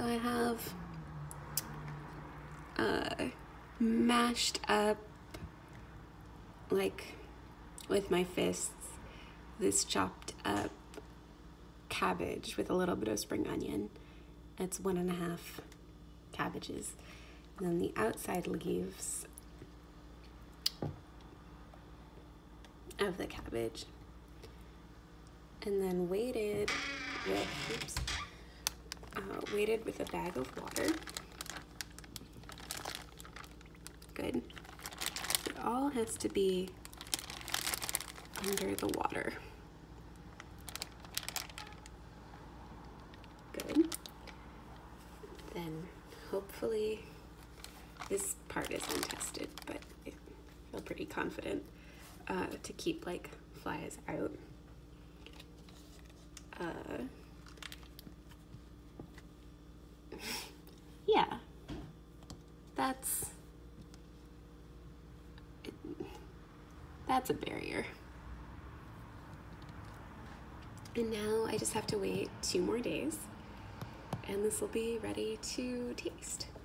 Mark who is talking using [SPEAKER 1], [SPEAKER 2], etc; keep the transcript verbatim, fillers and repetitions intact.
[SPEAKER 1] So I have uh, mashed up, like with my fists, this chopped up cabbage with a little bit of spring onion. It's one and a half cabbages. And then the outside leaves of the cabbage. And then weighted with, oops, uh, weighted with a bag of water. Good. It all has to be under the water. Good. Then hopefully, this part is untested, but I feel pretty confident uh, to keep like flies out. Uh, yeah, that's that's a barrier. And now I just have to wait two more days and this will be ready to taste.